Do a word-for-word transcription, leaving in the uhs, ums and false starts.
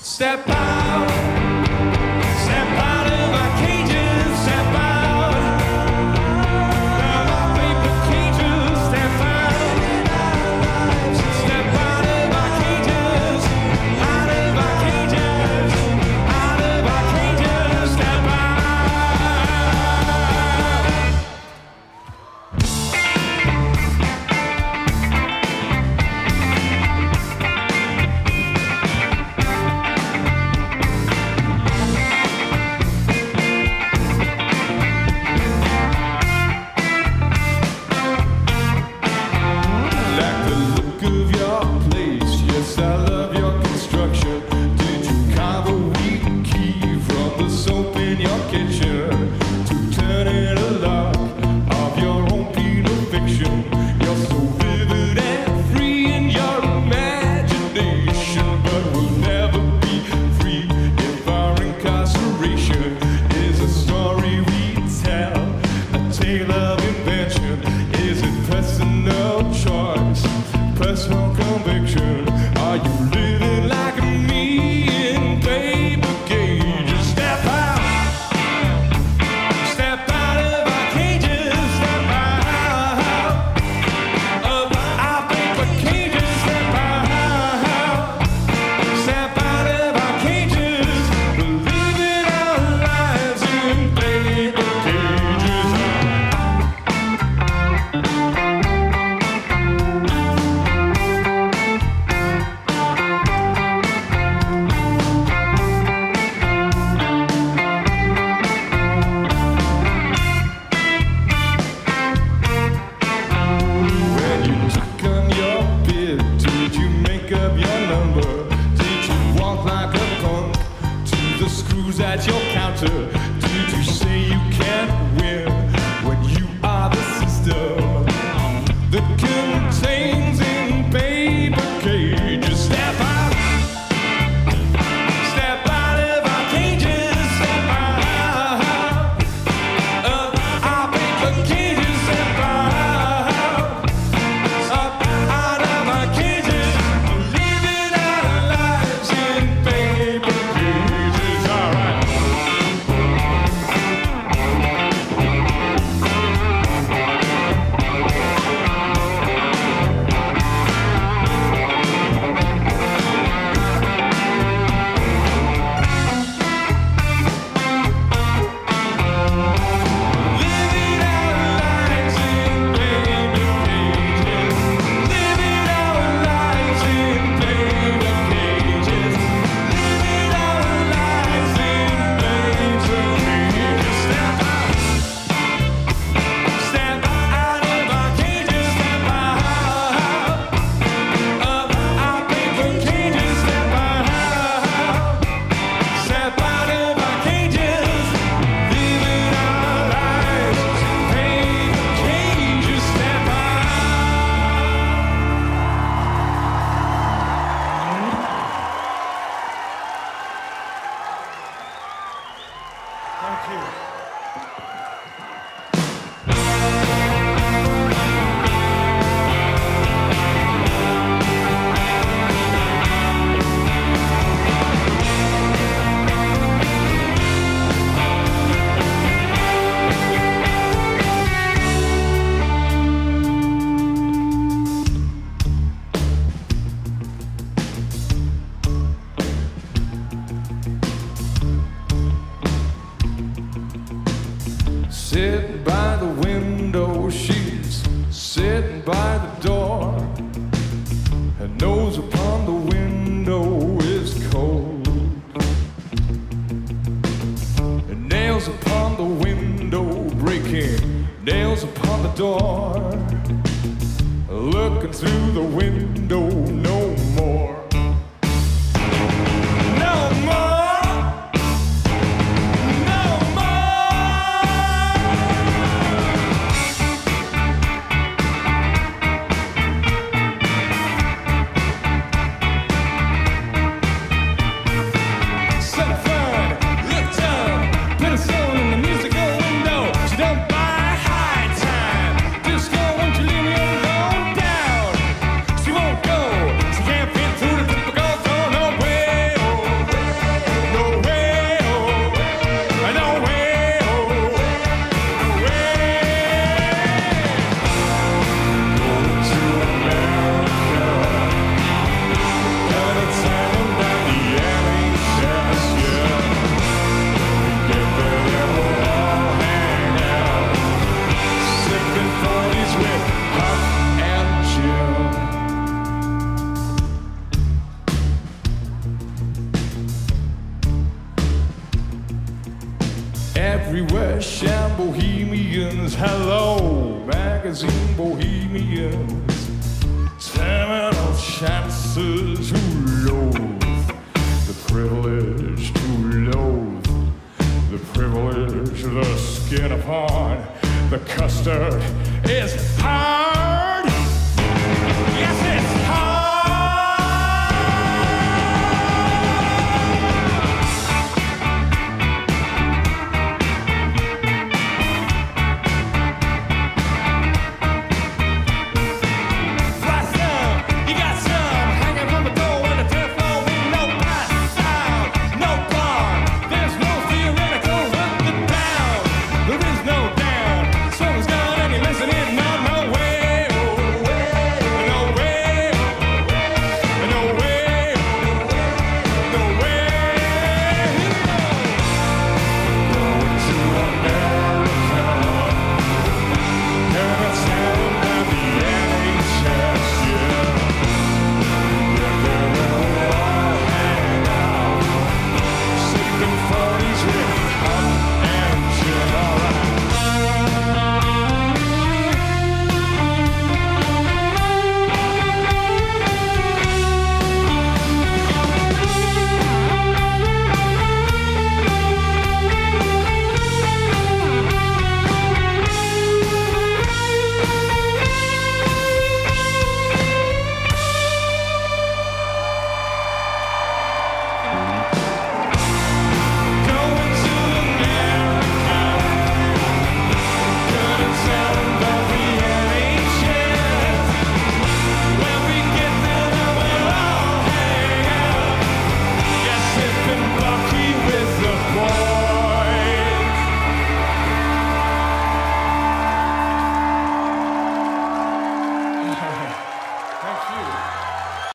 Step out, step out of our cages, step out of our paper cages, step out, step out of our cages, out of our cages, out of our cages, step out. I love your construction. Did you carve a weak key from the soap in your kitchen to turn in a lock of your own penal fiction? You're so vivid and free in your imagination, but we'll never be free if our incarceration is a story we tell, a tale of invention. Is it personal choice, personal conviction? Are you living like me in paper cages? Step out, step out of our cages, step out of our paper cages, step out, step out of our cages. We're living our lives in paper cages. At your counter, did you say you can't win when you are the system that contains in paper cages? Step out, step out of our cages, step out of our paper cages, step out, up out of our cages, living our lives in paper cages. All right. Thank you. Sitting by the window, she's sitting by the door. Her nose upon the window is cold. Her nails upon the window breaking, nails upon the door. Looking through the window no more. No more. Go! everywhere, sham bohemians. Hello, magazine bohemians. Seminal chances who loathe the privilege to loathe the privilege, the skin upon the custard is high.